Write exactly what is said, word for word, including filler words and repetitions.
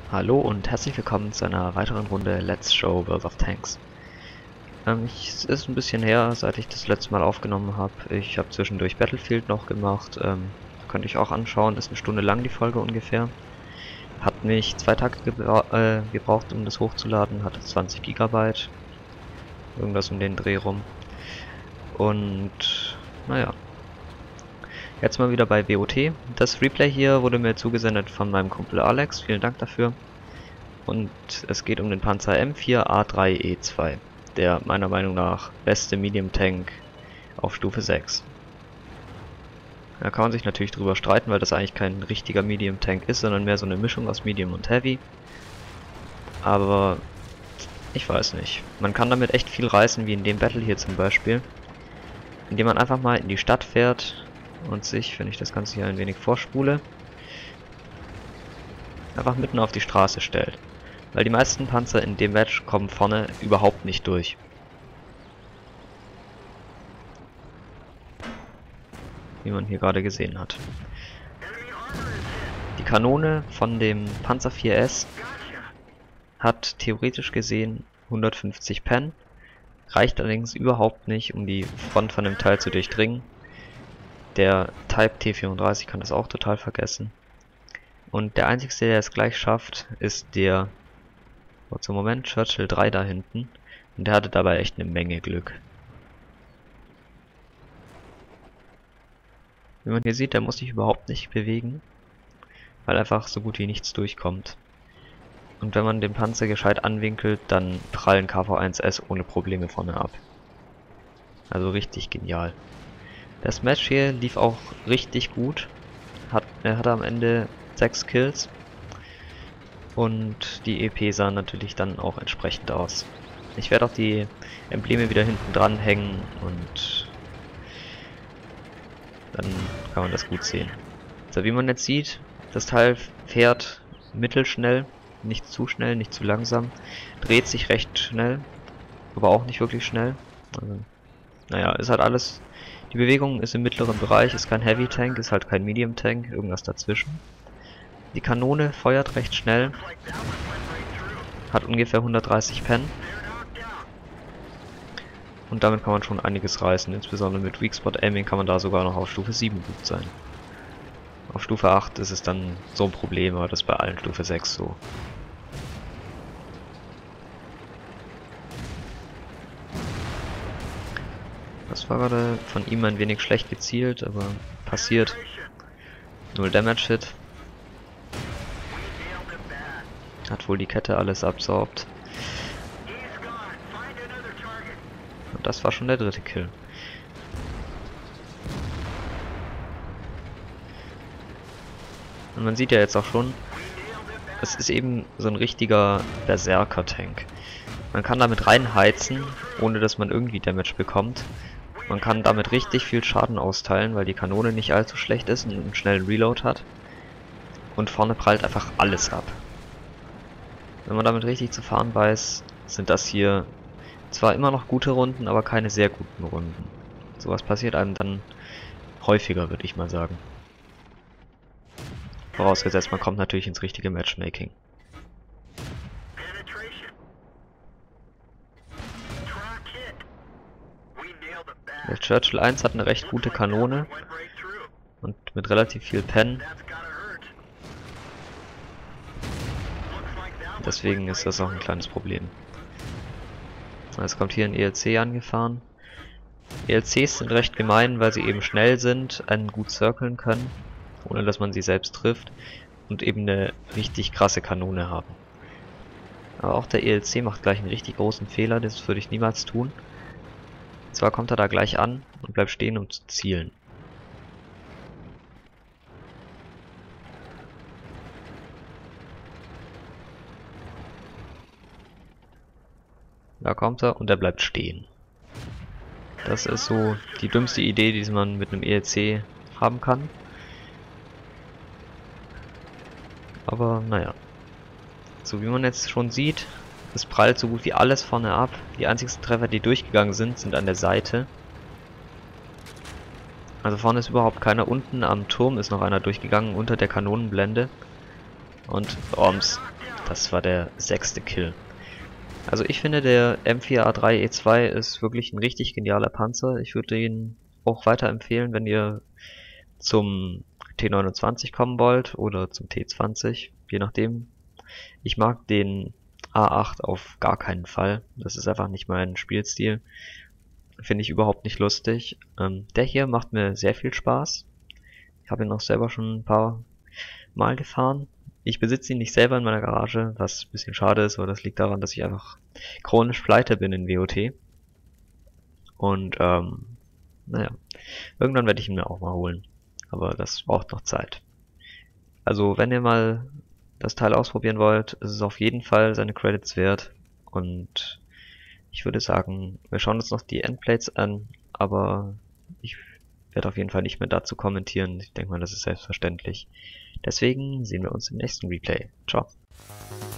Hallo und herzlich willkommen zu einer weiteren Runde Let's Show World of Tanks. Ähm, ich, es ist ein bisschen her, seit ich das letzte Mal aufgenommen habe. Ich habe zwischendurch Battlefield noch gemacht. Ähm, könnte ich auch anschauen. Ist eine Stunde lang die Folge ungefähr. Hat mich zwei Tage gebra äh, gebraucht, um das hochzuladen. Hatte zwanzig Gigabyte. Irgendwas um den Dreh rum. Und naja. Jetzt mal wieder bei W O T. Das Replay hier wurde mir zugesendet von meinem Kumpel Alex. Vielen Dank dafür. Und es geht um den Panzer M vier A drei E zwei, der meiner Meinung nach beste Medium Tank auf Stufe sechs. Da kann man sich natürlich drüber streiten, weil das eigentlich kein richtiger Medium Tank ist, sondern mehr so eine Mischung aus Medium und Heavy. Aber ich weiß nicht. Man kann damit echt viel reißen, wie in dem Battle hier zum Beispiel. Indem man einfach mal in die Stadt fährt und sich, wenn ich das Ganze hier ein wenig vorspule, einfach mitten auf die Straße stellt. Weil die meisten Panzer in dem Match kommen vorne überhaupt nicht durch. Wie man hier gerade gesehen hat. Die Kanone von dem Panzer vier S hat theoretisch gesehen hundertfünfzig Pen, reicht allerdings überhaupt nicht, um die Front von dem Teil zu durchdringen. Der Type T vierunddreißig kann das auch total vergessen. Und der einzige, der es gleich schafft, ist der zum Moment Churchill drei da hinten. Und der hatte dabei echt eine Menge Glück. Wie man hier sieht, der muss sich überhaupt nicht bewegen, weil einfach so gut wie nichts durchkommt. Und wenn man den Panzer gescheit anwinkelt, dann prallen K V eins S ohne Probleme vorne ab. Also richtig genial. Das Match hier lief auch richtig gut. Hat, er hatte am Ende sechs Kills. Und die E P sah natürlich dann auch entsprechend aus. Ich werde auch die Embleme wieder hinten dran hängen und dann kann man das gut sehen. So, wie man jetzt sieht, das Teil fährt mittelschnell, nicht zu schnell, nicht zu langsam, dreht sich recht schnell, aber auch nicht wirklich schnell. Also, naja, ist halt alles, die Bewegung ist im mittleren Bereich, ist kein Heavy Tank, ist halt kein Medium Tank, irgendwas dazwischen. Die Kanone feuert recht schnell, hat ungefähr hundertdreißig Pen. Und damit kann man schon einiges reißen, insbesondere mit Weak Spot Aiming kann man da sogar noch auf Stufe sieben gut sein. Auf Stufe acht ist es dann so ein Problem, aber das ist bei allen Stufe sechs so. Das war gerade von ihm ein wenig schlecht gezielt, aber passiert. Null Damage Hit. Hat wohl die Kette alles absorbt. Und das war schon der dritte Kill. Und man sieht ja jetzt auch schon, es ist eben so ein richtiger Berserker-Tank. Man kann damit reinheizen, ohne dass man irgendwie Damage bekommt. Man kann damit richtig viel Schaden austeilen, weil die Kanone nicht allzu schlecht ist und einen schnellen Reload hat. Und vorne prallt einfach alles ab. Wenn man damit richtig zu fahren weiß, sind das hier zwar immer noch gute Runden, aber keine sehr guten Runden. Sowas passiert einem dann häufiger, würde ich mal sagen. Vorausgesetzt, man kommt natürlich ins richtige Matchmaking. Der Churchill eins hat eine recht gute Kanone und mit relativ viel Pen. Deswegen ist das auch ein kleines Problem. Jetzt kommt hier ein E L C angefahren. E L Cs sind recht gemein, weil sie eben schnell sind, einen gut circlen können, ohne dass man sie selbst trifft, und eben eine richtig krasse Kanone haben. Aber auch der E L C macht gleich einen richtig großen Fehler, das würde ich niemals tun. Und zwar kommt er da gleich an und bleibt stehen, um zu zielen. Da kommt er und er bleibt stehen. Das ist so die dümmste Idee, die man mit einem E L C haben kann. Aber naja. So wie man jetzt schon sieht, es prallt so gut wie alles vorne ab. Die einzigsten Treffer, die durchgegangen sind, sind an der Seite. Also vorne ist überhaupt keiner. Unten am Turm ist noch einer durchgegangen, unter der Kanonenblende. Und Roms, das war der sechste Kill. Also ich finde, der M vier A drei E zwei ist wirklich ein richtig genialer Panzer. Ich würde ihn auch weiterempfehlen, wenn ihr zum T neunundzwanzig kommen wollt oder zum T zwanzig, je nachdem. Ich mag den A acht auf gar keinen Fall. Das ist einfach nicht mein Spielstil. Finde ich überhaupt nicht lustig. Ähm, der hier macht mir sehr viel Spaß. Ich habe ihn auch selber schon ein paar Mal gefahren. Ich besitze ihn nicht selber in meiner Garage, was ein bisschen schade ist, aber das liegt daran, dass ich einfach chronisch pleite bin in W O T. Und ähm, naja, irgendwann werde ich ihn mir auch mal holen. Aber das braucht noch Zeit. Also wenn ihr mal das Teil ausprobieren wollt, ist es auf jeden Fall seine Credits wert. Und ich würde sagen, wir schauen uns noch die Endplates an, aber ich werde auf jeden Fall nicht mehr dazu kommentieren. Ich denke mal, das ist selbstverständlich. Deswegen sehen wir uns im nächsten Replay. Ciao.